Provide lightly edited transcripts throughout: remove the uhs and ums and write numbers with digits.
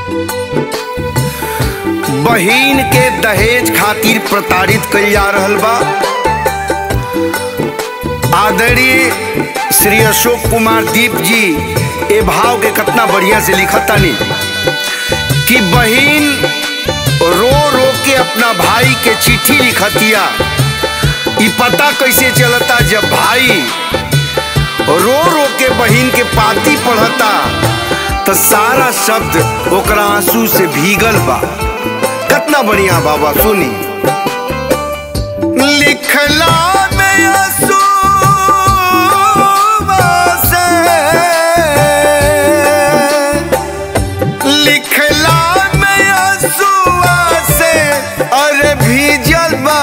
बहिन के दहेज खातिर प्रताड़ित कइल जा रहल बा। आदरणीय श्री अशोक कुमार दीप जी ए भाव के कितना बढ़िया से लिखतानी कि बहिन रो रो के अपना भाई के चिट्ठी लिखतिया। ई पता कैसे चलता जब भाई रो रो के बहिन के पाती पढ़ता तो सारा शब्द ओकरा आंसू से भीगल बा। कितना बढ़िया बाबा सुनी। लिखला में आंसू से, लिखला में आंसू से अरे भीजल बा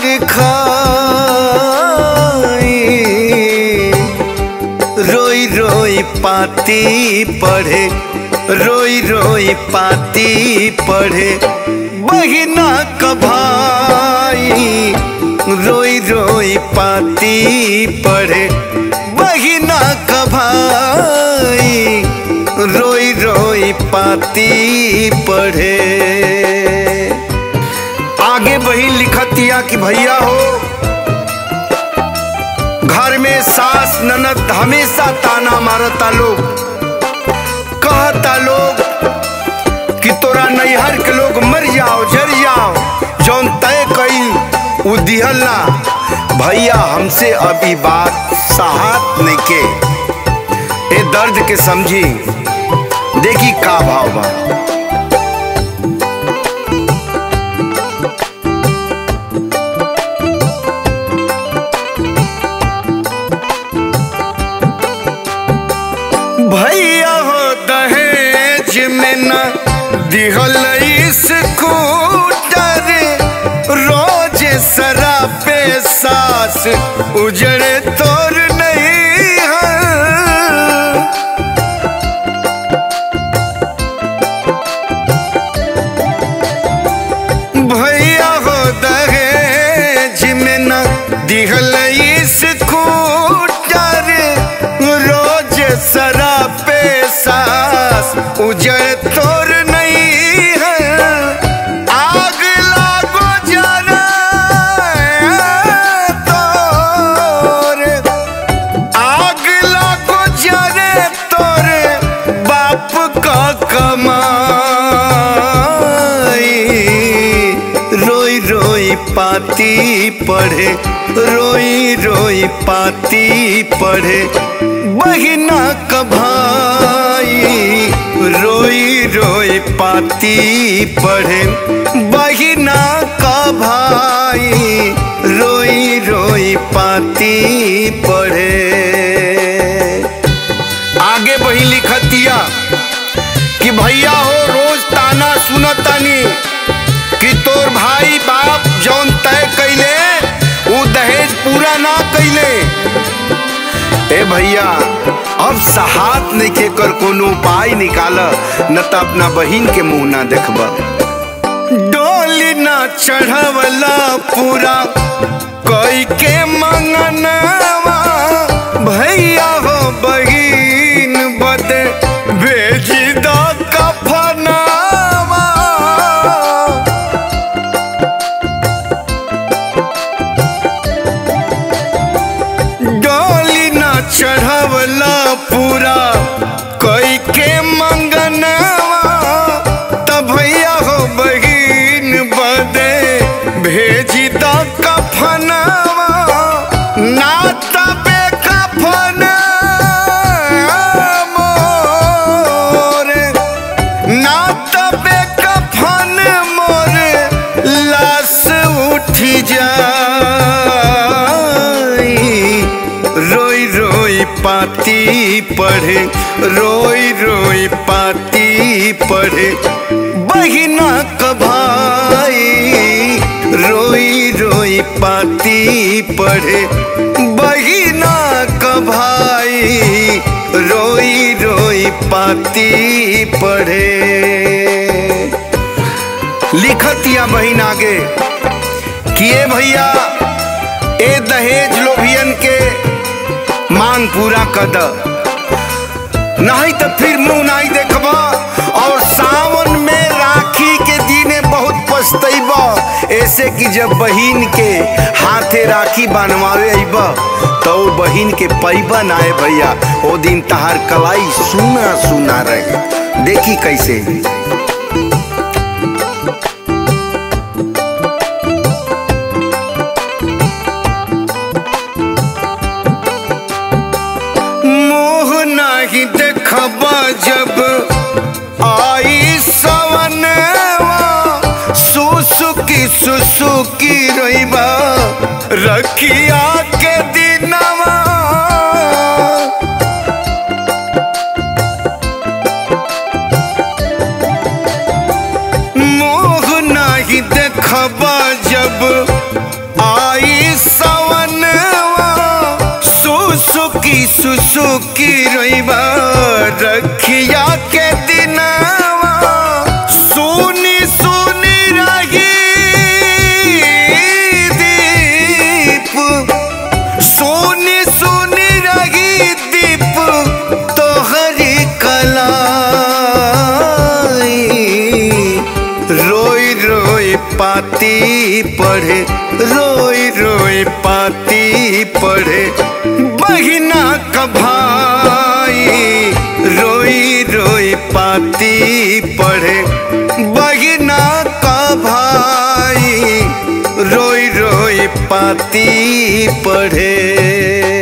रोई रोई पाती पढ़े, रोई रोई पाती पढ़े बहिना का भाई। रोई रोई पाती पढ़े बहिना का भाई। रोई रोई पाती पढ़े। आगे बहिन लिखतिया कि भैया हो, घर में सास ननद हमेशा ताना मारता लोग, कहता लोग कि तोरा नैहर के लोग मर जाओ जर जाओ, जौन तय कई उ दिहल ना। भैया हमसे अभी बात साहत नहीं के, ए दर्द के समझी। देखी का भाव बा। भैया हो दहेज में न दिहल स्कूटर, रोज सरापे सास उजड़े तोर नहीं है। भैया हो दहेज में न दिहल स्कूटर, रोज सरापे सास उजड़ तोर नहीं है। आग लागो जरा तोर, आग लागो जरे तोर बाप का कमाई। रोई रोई पाती पढ़े, रोई रोई पाती पढ़े बहिना का भाई। रोई रोई पाती पढ़े बहिना का भाई। रोई रोई पाती पढ़े। आगे बहिन लिखतिया कि भैया हो, रोज ताना सुनतानी कि तोर भाई बाप जौन तय कैले वो दहेज पूरा ना कैले। ए भैया अब सहात नहीं के कर कोनो उपाय निकाल, न तो अपना बहिन के मुंह ना देखबा। डोली ना चढ़वला पूरा कोई के मंगनवा, भैया हो बहिन बदे भेजी दो कफनवा। डोली ना चढ़वला पूरा कोई के मंगनवा, तब भैया हो बहिन बदे भेजी दो कफनवा। ना तबे कफन मोरे, ना तबे कफन मोरे लाश उठी जाई। रोई रोई पाती पढ़े, रोई रोई पाती पढ़े बहिना का भाई। रोई रोई पाती पढ़े बहिना का भाई। रोई रोई पाती पढ़े। लिखतिया बहिन आगे कि ए भैया, ए दहेज लोभियन के मांग पूरा कर, नहीं तो फिर मुंह नहीं देखबा और सावन ऐसे कि जब बहिन के हाथे राखी बनवावे अइबा तो बहिन के पैबा ना आए भैया, ओ दिन तहार कलाई सुना सुना रहे। देखी कैसे मोह नाही देखबा जब आई सवनवा, सुसुकी रहिबा रखिया के दिनवा। मोह नाही देखबा जब आई सवनवा, सुसुकी रहिबा रखिया के दिनवा। सुनी सुनी रही दीप, सुनी सुनी रही दीप तोहरी कलाई। रोई रोई पाती पढ़े, रोई रोई पाती पढ़े बहिना का भाई। रोई रोई पाती पढ़े बहिना का भाई, रोई रोई पाती पढ़े।